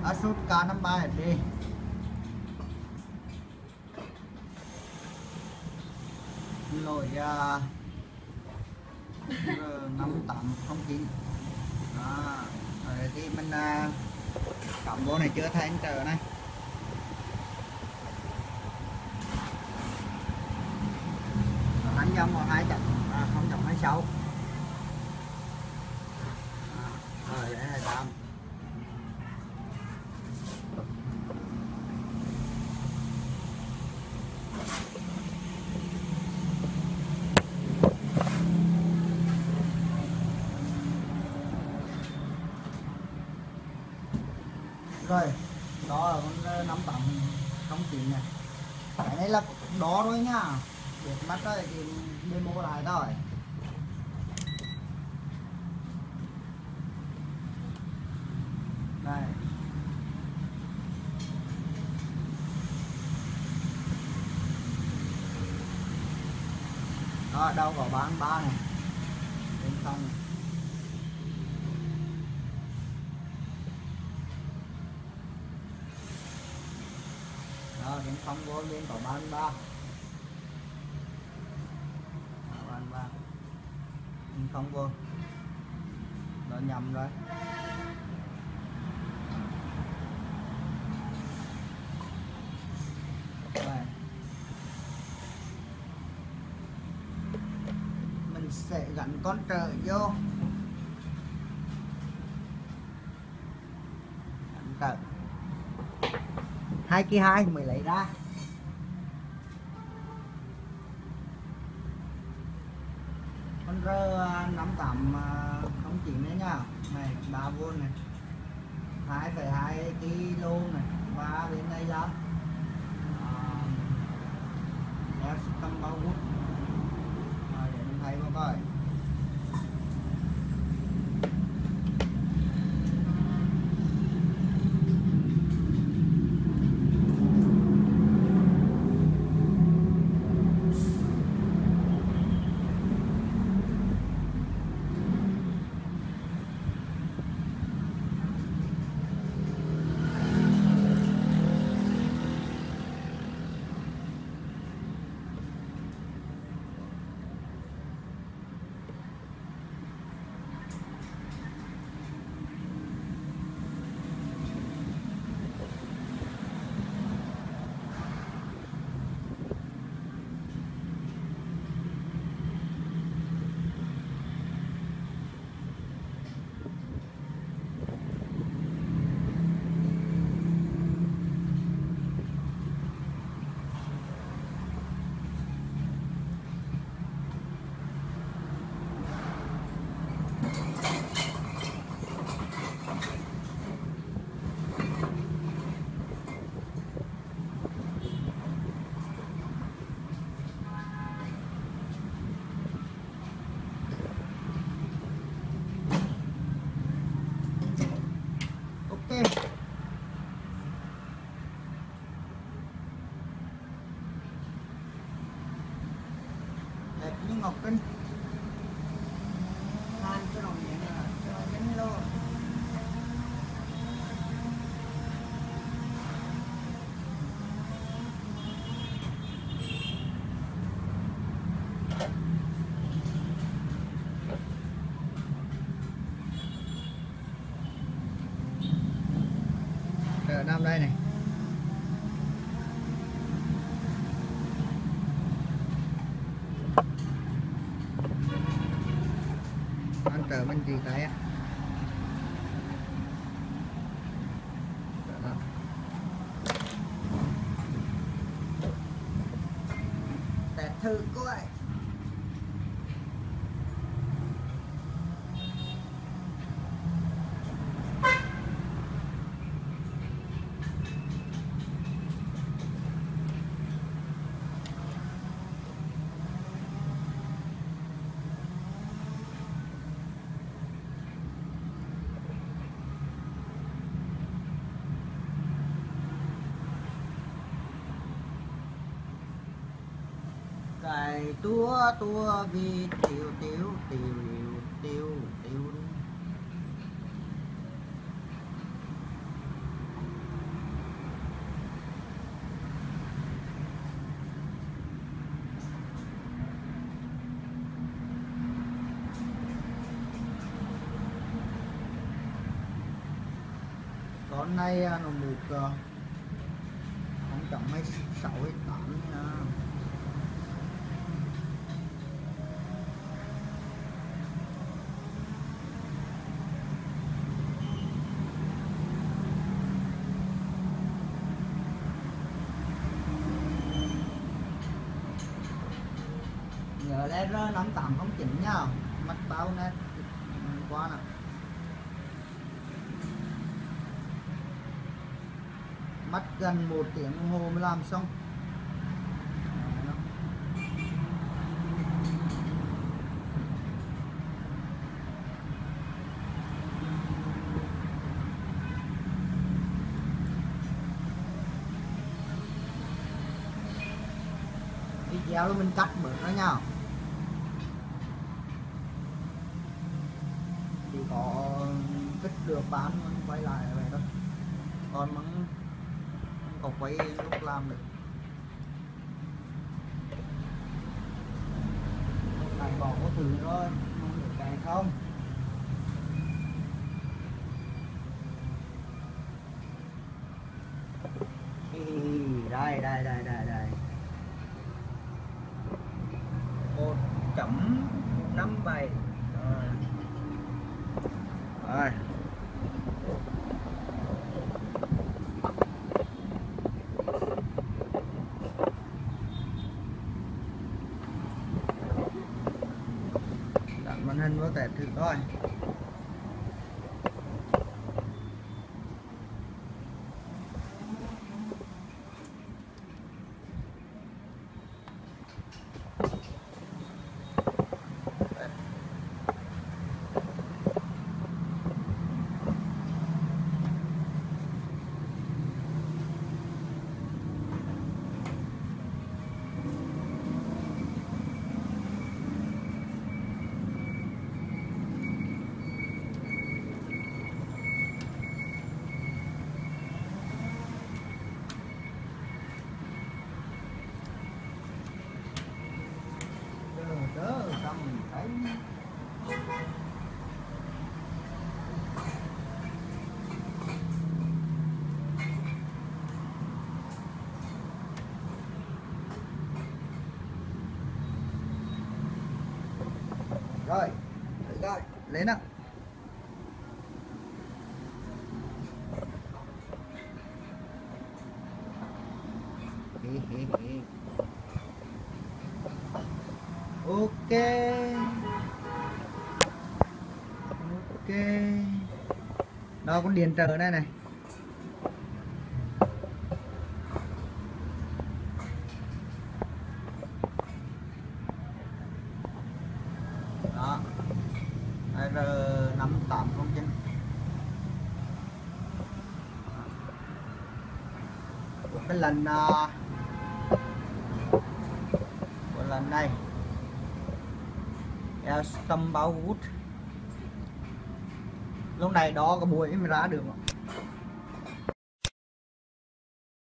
Asus K53 HD. Lỗi R5809. Đó. Rồi thì mình cắm vô này chưa thấy trở này. Đánh dòng vào 0.26. Rồi để 28. Rồi, đó là con 5809 này. Cái này là đó thôi nhá. Biết mắt rồi thì demo lại thôi. Đây. Đó, đâu có bán 3 này. Bên trong này. Đó, đến không vô bên có 33. 33. Nhưng không vô. Nó nhầm rồi. Đây. Mình sẽ gắn con trợ vô. Gắn trợ. 2 kg 2 mới lấy ra. Con R5809 đấy nhá. Này 3V này. 2,2 kg này. Và bên đây là tầm 3V. Rồi để mình thấy vào coi. Đẹp như ngọc kinh. Than cái đồng này là cho dính luôn. Ở nằm đây này. Anh chờ bên gì tay á. Test thử coi. Cái tua vì tiêu tiêu tiêu tiêu tiêu con này nó mục không chậm hay 6 hay 8 nha. Nhớ lên 5809 nha, mắt bao nét qua nè, mắt gần 1 tiếng đồng hồ mới làm xong. Video mình cắt bớt nó nha, thì có cất được bán mình quay lại vậy thôi, còn vẫn có quay lúc làm được. Lúc này bỏ có thử thôi, không được cái không. Đây đây đây đây đây, 1.57 rồi. Đặt màn hình vào test thử thôi. Rồi, rồi, lên nào. Ok. Ok. Đó, con điện trở đây này. Đó. R5809. Của cái lần của lần này Elston Bowwood. Lúc này đó có buổi mới ra được.